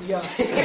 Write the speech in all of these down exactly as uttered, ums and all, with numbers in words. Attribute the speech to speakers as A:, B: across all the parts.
A: kupitia.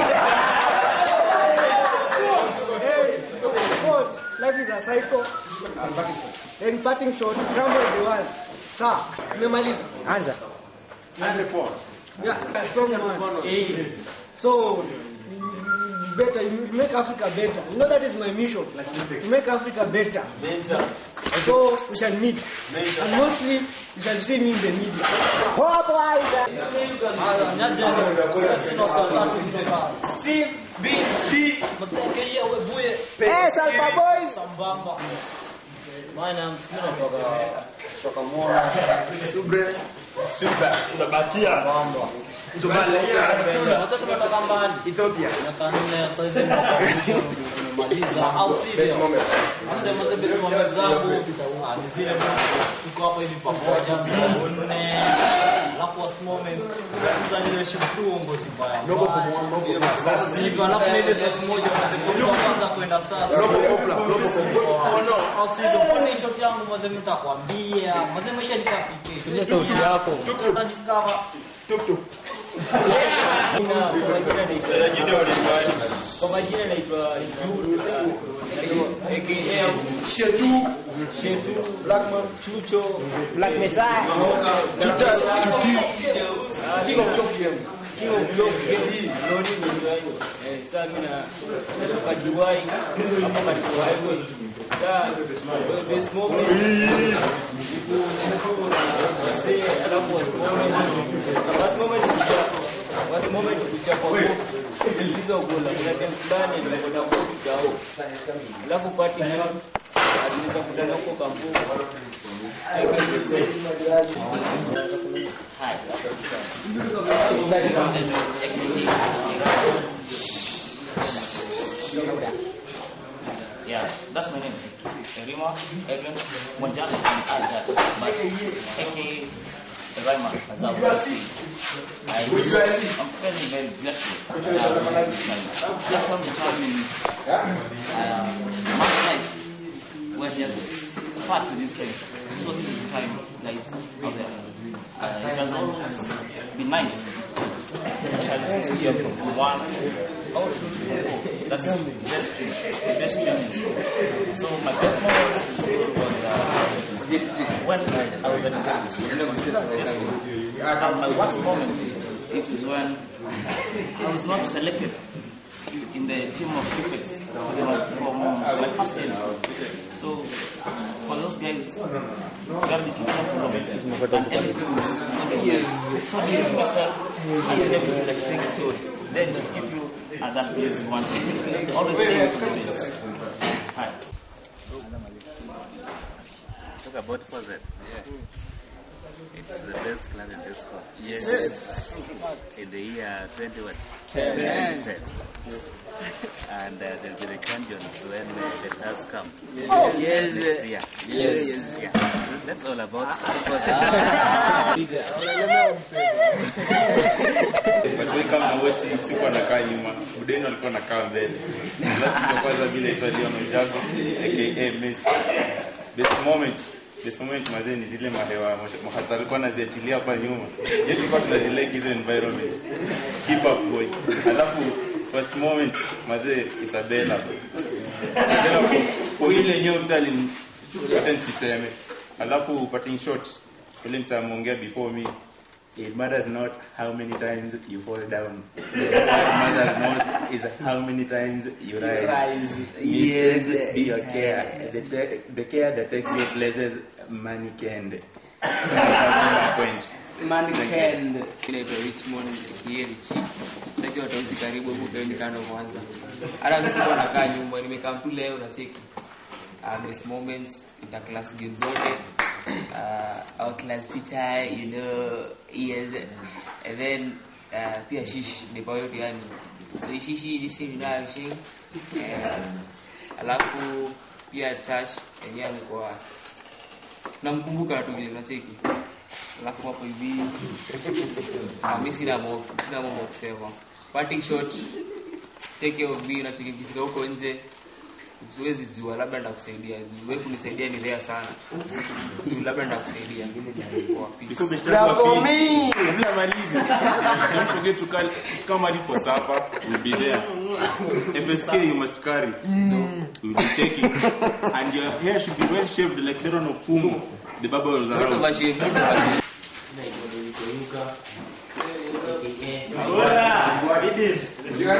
A: Life is a cycle. Then parting shot, travel the world. Sir, nimemaliza.
B: Anza.
A: Anza kwa. Yeah, a strong man. Eh. So better, you make Africa better. You know that is my mission. To make Africa better. Better. So we shall meet. Better. And mostly we shall see me in the media.
B: Hapo aida.
C: Nyaje sino tatu kutoka C B D. Mzee yewe buye.
B: Eh, Salva Boys.
C: Sambamba. My name is Kutoka Shokamora.
D: Subre. Super.
C: Tunabakia Sambamba.
D: Somalia.
C: Watoto kutoka mbali.
D: Ethiopia.
C: Na kanuni ya saizi tumemaliza au sivyo? Nasema zile best moment zangu ni zile tuko hapa hivi pamoja nne. Alafu first moment za leadership tu uongozi mbaya. Sasa hivi alafu ile sasa moja kwanza kwenda sasa.
D: Robo kopla, robo kopla.
C: Oh no, au sivyo kwa hicho changu mzee mtakwambia. Mzee mwisho nikapike.
B: Ile sauti yako.
C: Tuko discover
D: Tuk tuk.
C: Kwa majina naitwa Juru aka Shetu Shetu Blackman Chucho
B: Black Messiah.
C: Chucho King of Chop Game King of Chop Game Lodi ni wangu eh sasa mimi na kajiwai hapa kajiwai sasa this moment say alafu was moment was moment was moment kuchapa hizo gola kuna game fulani ndio kuja huko alafu party hiyo aliweza kudana huko kampu yeah, that's my name. Rima, Edwin, Monjalo, and all that. But A K A Rima, as I will see. I just, I'm very, very grateful. Uh, platform determines um, my life where there's part with this place. So this is time, guys, out there. Uh, it hasn't been nice. It's good. Especially since we are from one out to four. That's Z stream. The best stream in school. So my best moments in school was uh, when I was at the school. And my worst moment it was when I was not selected in the team of crickets from my first year in school. So for those guys, you have to be careful of it. And everything is okay. So you give yourself and everything that things good. Then to keep you at that place you want to. Always aim for the best. Hi.
E: Talk about four Z. Yeah. It's the best class in this school.
C: Yes.
E: Yes. In the year twenty what? ten. ten. And uh, there'll be the champions when uh, the results come.
C: Oh, yes.
E: Yes. Yeah.
C: Yes.
E: Yes. Yeah. That's all about four Z.
D: But we kama wote siku anakaa nyuma. Udeni alikuwa anakaa mbele. Alafu kwanza vile tu aliona Jago aka Messi. Best moment. Best moment mazee ni zile mahewa mhasa alikuwa anaziachilia hapa nyuma. Yeye tulikuwa tunazileki hizo environment. Keep up boy. Alafu first moment mazee Isabella. Isabella kwa ile nyota ali hata nisiseme. Alafu parting shot ile msamuongea before me. It matters not how many times you fall down. What matters most is how many times you rise.
C: Rise.
D: Yes, be your care. The, te- the care that takes you places money can. Point.
F: Man can inaitwa Richmond here chief. Sasa watu wasi karibu huko ni kando Mwanza. Hata msipo nakaa nyumba nimekaa tu leo na cheki. Uh, best moments in the class games zote. Uh, our class teacher, you know, yes, and then uh, pia shish ni kwa yote yani. So shishi this is now shing. Alafu pia Tash yenyewe alikuwa namkumbuka tu vile unacheki. Alafu hapo hivi ah mimi sina mambo sina mambo kusema. Parting shot, take care of me, unacheki kifika huko nje siwezi jua, labda nitakusaidia. Wewe kunisaidia ni rare sana. So labda nitakusaidia ngine ni kwa peace.
D: Bravo me. Kabla malizi. Don't forget to call come ready for supper. We'll be there. F S K you must carry. So we'll be checking and your hair should be well shaved like the one of Fumo. The baba was around.
F: Don't overshave. Don't overshave.
G: What it is?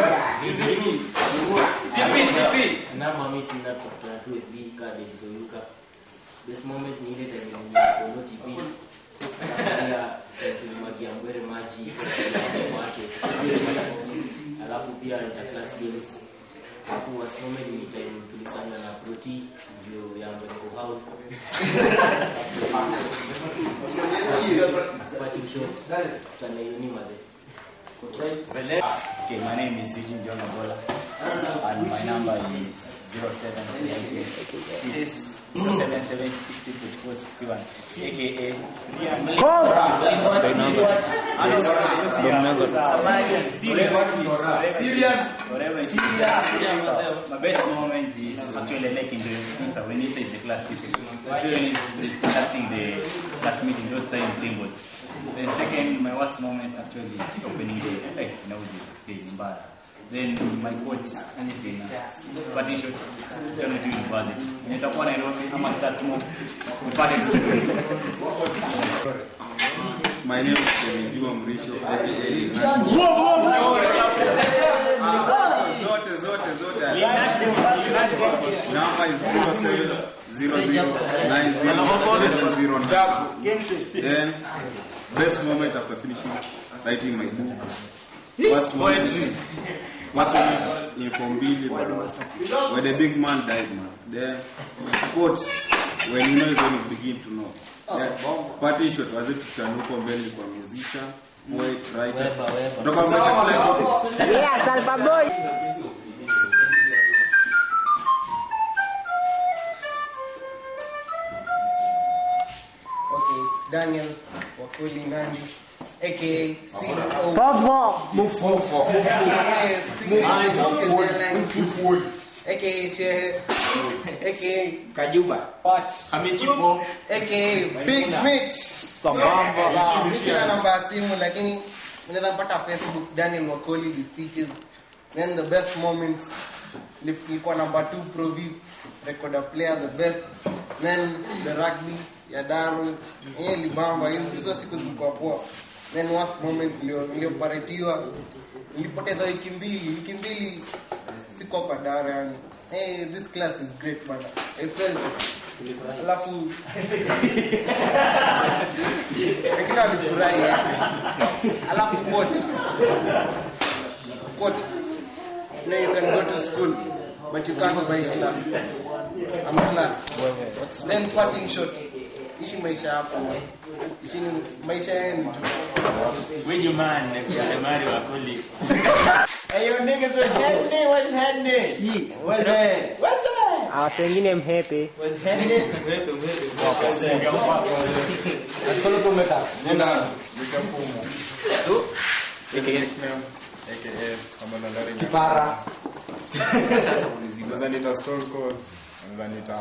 H: Na mami sina kwa tu F B card so yuka. This moment ni ile time ni kwa T P. Ya tulimwagia mbele maji wake. Alafu pia interclass games. Alafu was moment ni time tulisanya na proti ndio ya mbele hao. Party shot. Tana yuni maze.
E: Okay, my name is Eugene John Obola, and my number is zero seven seven seven sixty forty-four sixty-one, aka My best moment is actually like in the pizza when he says the class people. Especially when he's conducting the class meeting, those signs symbols. Then second, my worst moment actually is opening the like you know the Zimbabwe. Then my quote and is in party shots turn to university. Nitakuwa Nairobi ama start more upate tu.
D: My name is Juma Mrisho aka zote zote zote. Number is zero seven zero zero nine zero zero nine. Then best moment after finishing writing my book. First moment, first moment in Fombili, where the big man died, man. Then quote, when you know is when you begin to know. Yeah. Party shot was it tutanuko mbele kwa musician, poet, writer. Kutoka mwisho kule kote.
B: Yeah, Salva boy.
A: Okay, it's Daniel Wakoli Nandi, aka C E O.
B: Fofo.
A: Mufofo. aka Shehe, aka
G: Kajuba.
A: Pat,
G: Amechipo.
A: aka Big Mitch. Sambamba. Sina namba ya simu lakini unaweza mpata Facebook Daniel Wakoli these teachers. Then the best moments nilikuwa number two Pro V recorder player the best. Then the rugby ya Daru, yeye libamba hizo siku zilikuwa poa. Then worst moment nilio nilioparetiwa nilipoteza wiki mbili, wiki mbili siko kwa Daru yani. Hey, this class is great man. I felt alafu nikina nifurahi alafu quote quote now you can go to school but you can't buy class. I'm a class. Then parting shot. Ishi maisha hapo. Ishi maisha yenu.
E: When you man, the Mari Wakoli.
G: Hey, you niggas was happening? What's happening? What's that? What's that?
B: Ah, wengine mhepe.
G: What's happening? Mhepe, mhepe. Askolo kumeka. Nenda. Nikafumo. Tu.
D: aka Samana Ndari
G: Kipara.
D: Sasa nita stone cold and nita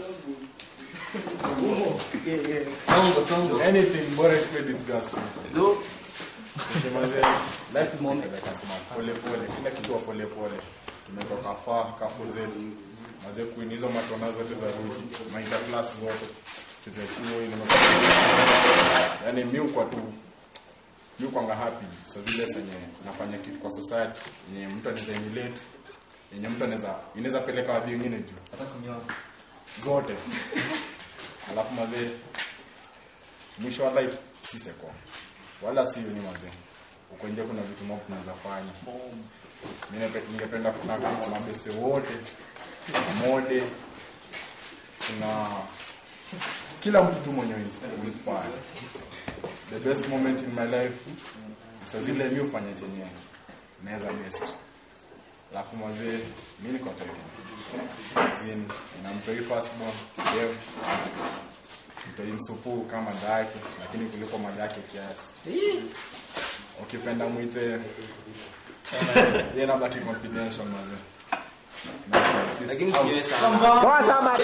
F: Songo, songo.
D: anything bora isiwe disgusting.
F: Tu.
D: Tumaze life moment kasema pole pole kila kitu wa pole pole. Tumetoka far kafu zetu. Maze kuinizo matona zote za ruji. Maita class zote. Tuzechuo ile yani mimi kwa tu mimi kwanga happy so zile zenye nafanya kitu kwa society yenye mtu anaweza emulate yenye mtu anaweza inaweza peleka wadi wengine juu
F: Hata kunyoa.
D: zote alafu mazee mwisho wa life si seko wala si ni mazee uko nje kuna vitu mob tunaweza fanya mimi ningependa kuna kama mabeste wote mode na kila mtu tu mwenye inspire. The best moment in my life sasa zile mimi ufanya chenye naweza best. Alafu mazee mimi niko tayari. Zin na mtoi first born dev. Mtoi msupu kama dake lakini kuliko madake kiasi. Ukipenda muite yeye na baki confidential mazee.
F: Lakini siwe sana.
B: Poa sana.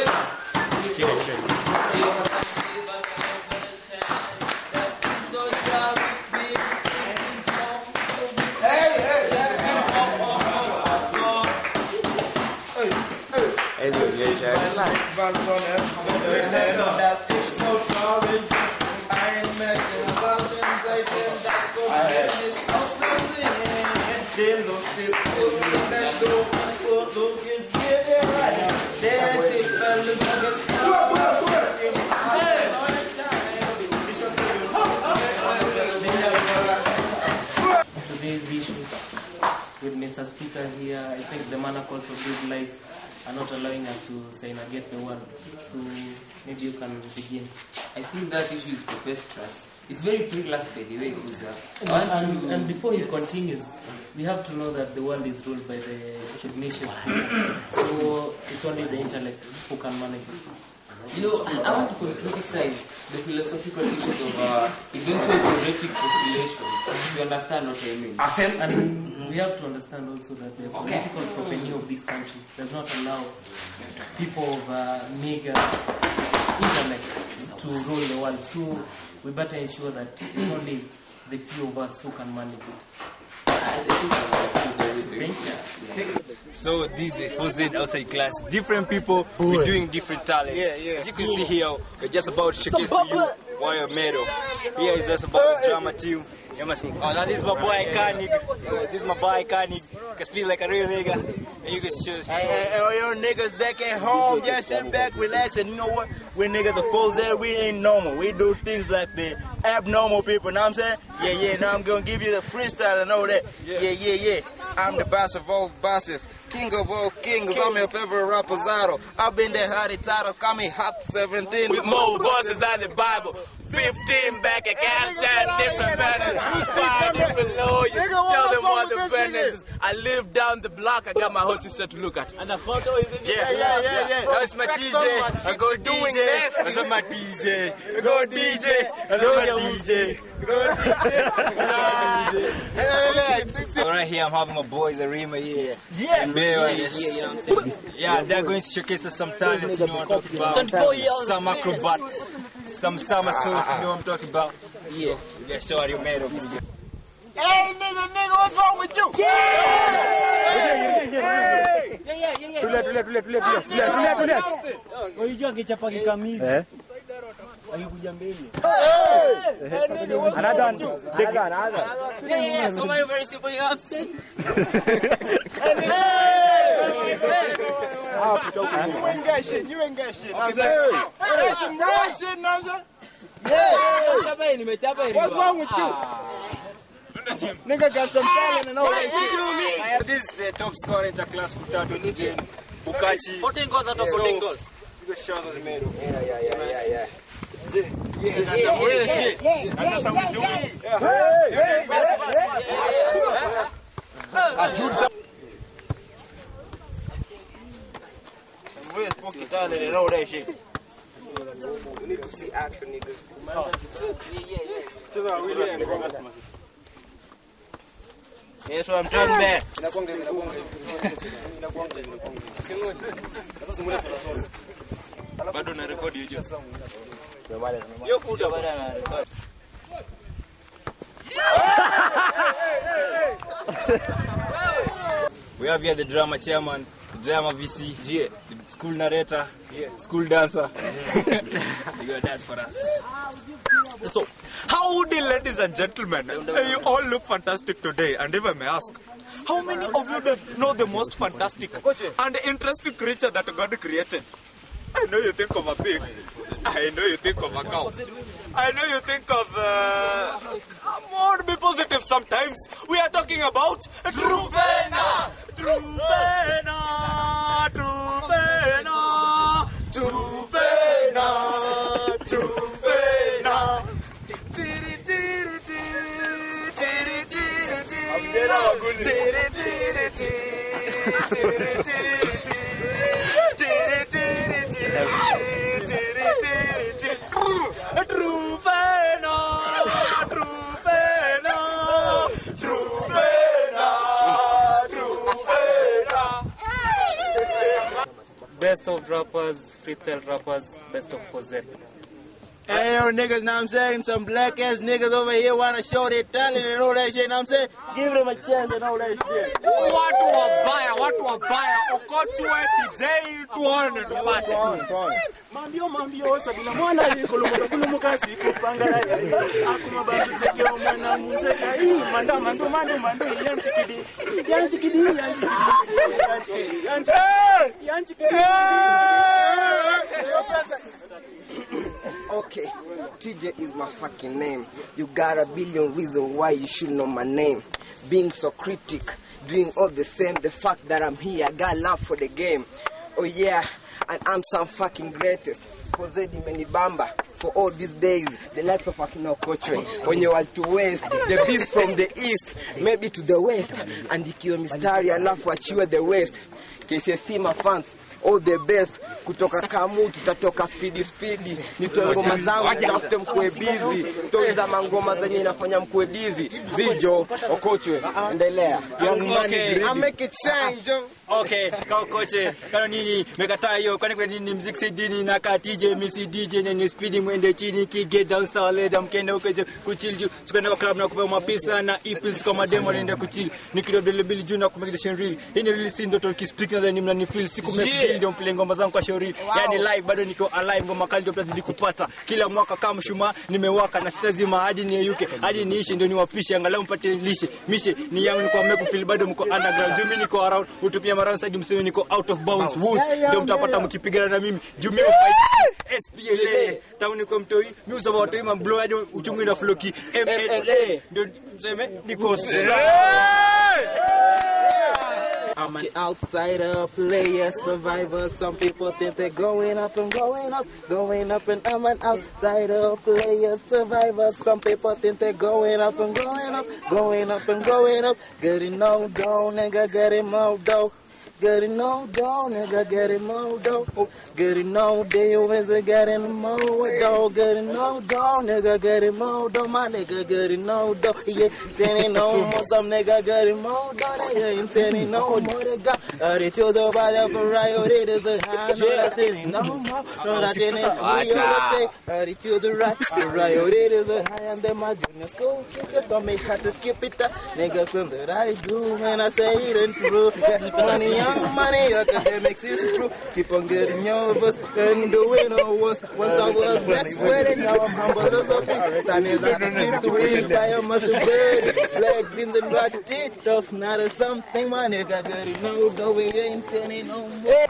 H: Today's issue with Mister Speaker here, I think the manacles of good life are not allowing us to say and get the word. So maybe you can begin.
F: I think that issue is preposterous. It's very pre-class by the way, Kuza.
H: And, and, and before he continues, we have to know that the world is ruled by the recognition. So it's only the intellect who can manage it.
F: You know, I, I want to criticize the philosophical issues of uh, eventual theoretic postulations. If you understand what I mean.
H: And we have to understand also that the political property of this country does not allow people of uh, meager intellect to rule the world. So we better ensure that it's only the few of us who can manage it.
I: So this is the four Z outside class. Different people with doing different talents.
J: Yeah, yeah.
I: As you can see here, we're just about to showcase to you what you're made of. Here is just about the drama team. Oh, now this is my boy Iconic. This is my boy Iconic. Can speak like a real nigga. And you can just.
G: Hey, hey, hey, yo, niggas back at home, just sit back, relax, and you know what? We niggas are full Z, we ain't normal. We do things like the abnormal people, know what I'm saying? Yeah, yeah, now I'm gonna give you the freestyle and all that. Yeah, yeah, yeah. I'm the boss of all bosses, king of all kings. I'm your favorite rapper, Zaro. I've been the hottie title, call me Hot seventeen.
J: With more verses than the Bible. fifteen back at gas stand, different banners. Five different lawyers. Tell them what the business is. I live down the block, I got my whole sister to look at.
G: And the photo is in
J: Yeah,
G: yeah, yeah, yeah.
I: Now it's my D J. I go D J. I go my D J. I go D J. I go my D J. So right here I'm having my boys Arima here. Yeah. And Bewa, yes. Yeah, they're going to showcase us some talents, you know what I'm talking about. Some acrobats. Some somersaults, you know what I'm talking about. Yeah. You guys show what you made of this.
G: Hey, nigga, nigga, what's wrong with you?
B: Yeah, yeah, yeah.
F: Yeah, yeah, yeah, yeah.
B: Tule, tule, tule, tule, tule, tule, tule.
A: Unajua angechapa kikamili.
B: Eh?
A: Angekuja mbele.
B: Another one. Check it. Another.
F: Yeah, yeah, yeah. So very, very simple, you know what I'm saying?
G: You ain't got shit, you ain't got shit. Know what I'm saying? Hey, that's some real shit, know what I'm saying? Yeah. What's wrong with you? Nigga got some talent and all that shit.
I: This is the top scorer in the class for twenty ten. Bukachi.
J: fourteen goals out of fourteen goals.
I: You guys show us what you made of.
G: Yeah, yeah, yeah, yeah, yeah.
J: Yeah, that's some real shit. That's some we do.
G: Real spooky talent and all that shit.
F: We need to see action, niggas.
G: That's what I'm talking about.
I: Bado na record hiyo.
G: Yo futa bado na record.
I: We have here the drama chairman, drama V C, yeah. The school narrator, yeah. School dancer. You gotta dance for us.
J: So, howdy, ladies and gentlemen. You all look fantastic today. And if I may ask, how many of you know the most fantastic and interesting creature that God created? I know you think of a pig. I know you think of a cow. I know you think of... Uh, come on, be positive sometimes. We are talking about Truvena! Truvena! Truvena! Truvena! Truvena! Tiri tiri tiri tiri tiri tiri tiri tiri tiri tiri tiri Truvena, Truvena, Truvena, Truvena.
I: best of rappers, freestyle rappers, best of Fozet.
G: Hey, yo, niggas, know what I'm saying? Some black ass niggas over here wanna show their talent and all that shit, know what I'm saying? Give them a chance and all that shit.
J: Watu wabaya, watu wabaya. Okochwe today tuone tupate. Mambio mambio sabila mwana yikolomoto kulumukasi kupangala ya. Akuma bazu tekeo mwana muzeka hii manda mando mando mando yanchikidi. Yanchikidi yanchikidi. Yanchikidi yanchikidi. Yanchikidi.
K: Okay, T J is my fucking name. You got a billion reasons why you should know my name. Being so cryptic, doing all the same. The fact that I'm here, I got love for the game. Oh yeah, and I'm some fucking greatest. Jose Di Menibamba. For all these days, the likes of Akino Kochwe. When you are to west, the beast from the east, maybe to the west. And ikiwa mistari alafu achiwe the west. K C S C my fans. All the best. Kutoka Kamu tutatoka speedy speedy. Nitoe ngoma zangu tafute mkwe busy. Stories za mangoma zenye inafanya mkwe dizzy. Zijo Okochwe endelea.
I: Okay,
K: I make it shine, Joe.
I: Okay, kao koche, kano nini, mekataa hiyo, kwani kwa nini mziki sidini, naka T J, misi D J, nyenye speedy mwende chini, ki get down solid, mkenda ukeje, kuchill juu, sikuenda kwa club na kupewa mapisa, na ipils kama demo, nenda kuchill, nikido dele bili juu na kumekideshen real, hini really si ndoto, kispeak na dhani mna ni feel, siku mekidili, ndio mpile ngoma zangu kwa shauri, yani live, bado niko alive, ngoma kali ndio plazidi kupata, kila mwaka kama shuma, nimewaka, na sitazima, hadi ni yuke, hadi niishi, ndio niwapishe, angalau mpate lishe, mishe, ni yangu niko meku feel, bado mko underground, juu mi niko around, utupia around side mseme niko out of bounds woods ndio mtapata mkipigana na mimi juu mimi fight S P L A tauni niko mtoi mimi usaba watu ima blow hadi uchungu na floki M L A ndio mseme niko
K: I'm an outsider, player, survivor. Some people think they're going up and going up, going up, and I'm an outsider, player, survivor. Some people think they're going up and going up, going up and going up. Getting no dough, nigga, getting more dough. Getting no dough, nigga, getting more dough. Getting no day, always getting more dough. Getting no dough, nigga, getting more dough. My nigga getting no dough. Yeah, ain't no more. Some nigga getting more dough. They ain't telling no more. They got attitude about the variety. There's a high. No, that ain't no more. No, that ain't. We always say attitude right. Variety there's a high. And then my junior school teachers don't make how to keep it up. Niggas something that I do when I say it ain't true. Got money, young money, academics is true. Keep on getting yours and doing all worse. Once I was vexed with it, now I'm humble as a pig. Standing like a pig to eat, I am at the bed. Black jeans and black teeth, tough, not as something, my nigga. Getting no, though we ain't telling no more.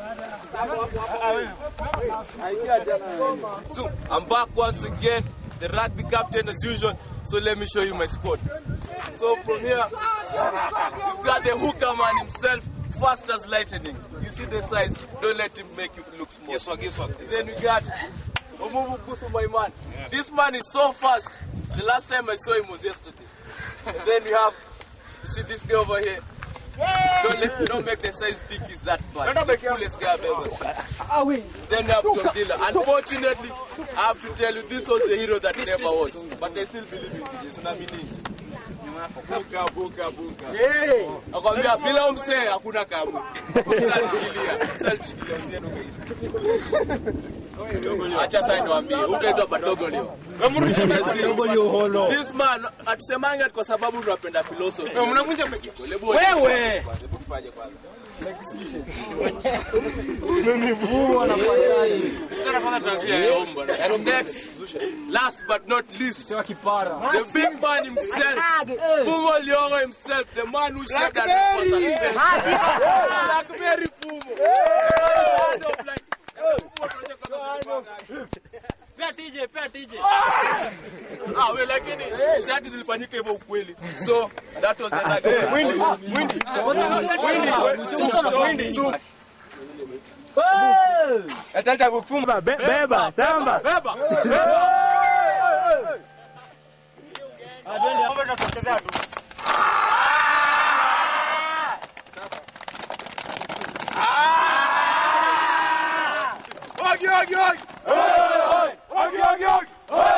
J: So, I'm back once again, the rugby captain as usual. So let me show you my squad. So from here, you've got the hooker man himself, fast as lightning. You see the size, don't let him make you look small. Yes, yes, yes. Then we got Omubu Kusu, my man. This man is so fast. The last time I saw him was yesterday. And then we have, you see this guy over here. Don't, let, don't make the size think he's that bad. The coolest guy I've ever seen. Then we have Tom Dilla. Unfortunately, I have to tell you, this was the hero that never was. But I still believe in it. It's not meaning. Buka, buka, buka. Nakwambia bila umse hakuna kamu. Msalishikilia. Msalishikilia mzee ndo kaisha. Acha sasa niwaambie, ukaitwa badogo leo. Badogo leo holo. This man atusemanga kwa sababu tunapenda philosophy. Mnavunja wewe. Tufanye kwanza. And next, last but not least, the big man himself, Fumo Lyogo himself, the man who said that was a space. Blackberry Fumo. Pia T J, pia T J. Ah, we lakini zati zilifanyika hivyo ukweli. So that was the night. Windy, windy. Windy. Windy. Atata kufumba beba, samba. Beba. Adende hapo tunasokezea tu. Ogi ogi ogi. Ogi ogi ogi.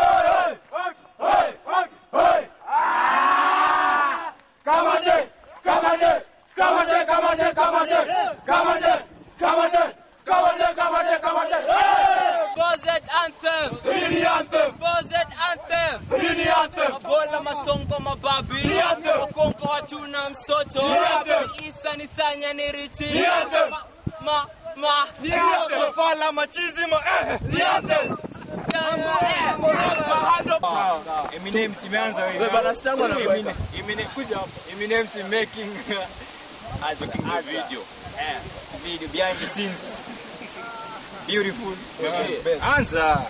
J: Kamate, kamate, kamate, kamate, kamate, kamate, kamate, kamate.
F: babi Wakonko watuna msoto Isa ni sanya ni riti Ma, ma
J: Niato Fala machismo
I: Eminem imeanza wewe. Bana sitangu na Eminem. Eminem kuja hapo. Eminem is making a video. Eh, video behind the scenes. Beautiful. Answer.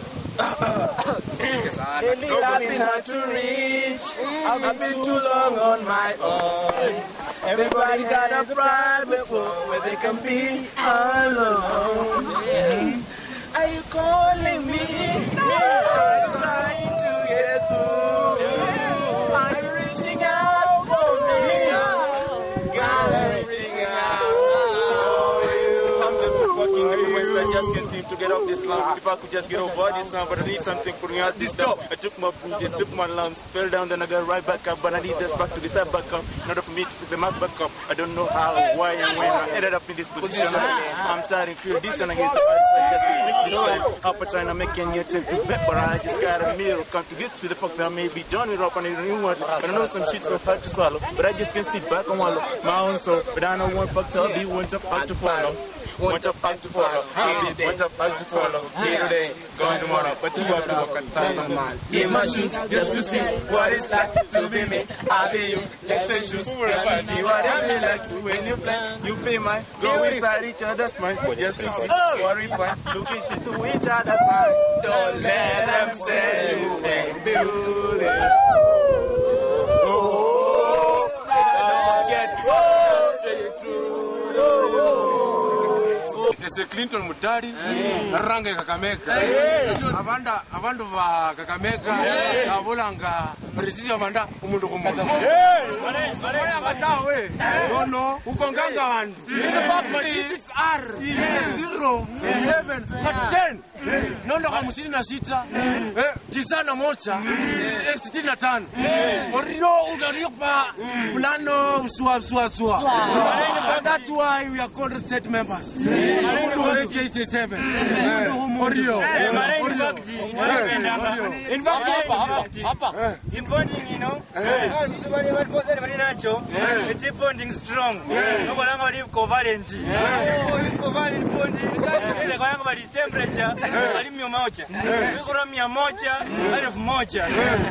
K: Really happy not to reach. I've been too long on my own. Everybody got a private world where they can be alone. Are you calling me? I'm trying to get through. Are you reaching out for me? I'm reaching out for you.
D: I'm just so fucking everywhere, so I just can't seem to get off this lump. If I could just get over this lump, but I need something putting out this top. I took my bruises, took my lumps, fell down, then I got right back up. But I need this back to the side back up in order for me to pick them back up. I don't know how, why, and when I ended up in this position. I'm starting to feel this and I get so I just to this time. Up trying to make any attempt to bet, but I just got a mirror. Come to get to the fuck that I may be done with up and I don't want. I don't know some shit so hard to swallow, but I just can't sit back and wallow my own soul. But I know one fuck to be one tough fuck to follow. One tough fuck to follow. One tough fuck to follow. Here today, gone tomorrow, but you have to walk a thousand miles.
K: In my shoes, just to see what it's like to be me. I'll be you. Let's trade shoes, just to see what it feel like to when you play.
D: You feel mine, go inside each other's mind, just to see what we find. Looking shit to each other's side.
K: Don't let them say you ain't beautiful. Oh, don't get straight through.
L: Ese Clinton Mutari range Kakamega abanda abandu ba Kakamega abulanga presisi amanda umuntu kumuntu baya ngatawe no no ukonganga abantu my digits are zero seven ten nondo hamsini na sita eh tisana moja sitini na tano orio unalipa plano swa swa swa that's why we are called set members A K seven. Orio.
I: In fact, hapa hapa. In bonding, you know. This one even for the nacho. It's bonding strong. No go langa live covalent. Covalent bonding. Ile kwa yangu bali temperature, bali mia moja. Iko na mia moja, elfu moja.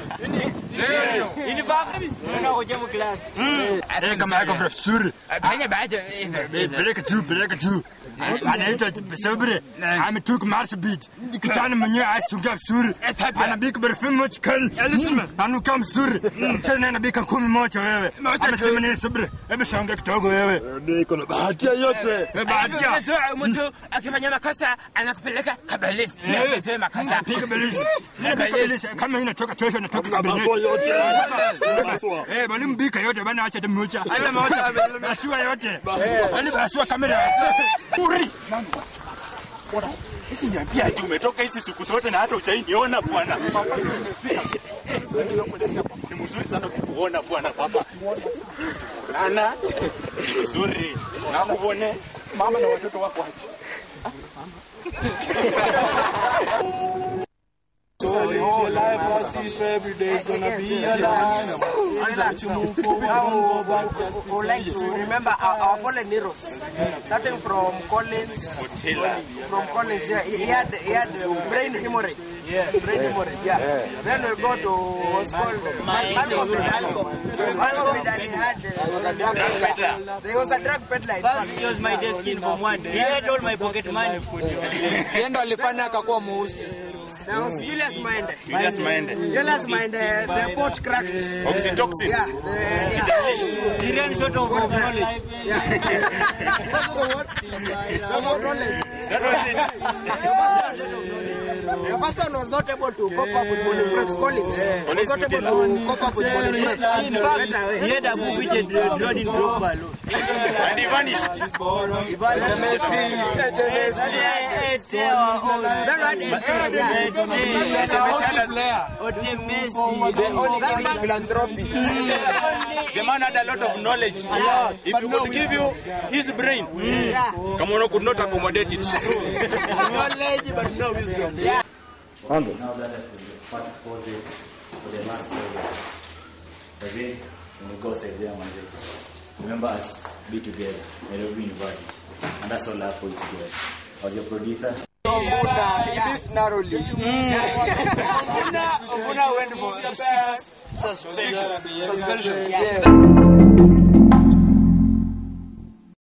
I: In fact, na kwa jamu class.
B: Are kama yako professor. Fanya baada. Peleka tu, peleka tu. Anaitwa Sobre. Ametuka Mars beat. Kijana mwenyewe asunga vizuri. Anabika perfume moja kali. Anuka mzuri. Tena anabika kumi moja wewe. Amesema ni Sobre. Hebu shanga kidogo wewe. Niko na bahati yote. Bahati.
F: Mtu akifanya makosa anakupeleka kabalisi. Sasa makosa.
B: Piga balisi. Balisi kama inatoka tosha inatoka kabineti. Eh, bali mbika yote bana acha demoja. Hata moja basua yote. Bali basua kamera. Uri.
D: Hizi niambia tu umetoka hizi siku zote na hata utainiona bwana. Ni mzuri sana kukuona bwana baba. Ana mzuri. Na kuone mama na watoto wako aje.
K: So your whole life as if every day is gonna be your last. Relax, you move forward, don't go back. I would like to remember our, our fallen heroes. Starting from Collins, from Collins, yeah, he had he had brain hemorrhage. Yeah, brain hemorrhage. Yeah. yeah. Then we go to what's called Malcolm. Malcolm, and he had uh, drug peddler. There was a drug peddler.
I: First, he was my desk in from one day. He had all my pocket money.
F: Yendo alifanya akakuwa mweusi.
K: That was Julius Minde.
D: Julius Minde.
K: Julius Minde, the port cracked.
D: Oxytocin.
K: Yeah. The,
I: he ran short of knowledge.
K: Yeah. Short of knowledge.
I: That was it.
K: The first one was not able to cope up with Bonnie Collins. He was not able to cope up with Bonnie
I: In fact, he had a book which had drawn in Drogba alone.
D: And he vanished.
I: He vanished.
D: The man had a lot of knowledge. If he would give you his brain, Kamono could not accommodate it.
K: Knowledge, but no wisdom.
E: Now that has been the part of for the last four years. Wazee, when we go say there, manze. Remember us, be together, Nairobi University. And that's all I have for you today. I was your producer.
B: Fifth narrowly. Obuna went for six suspension. Suspension. Yeah.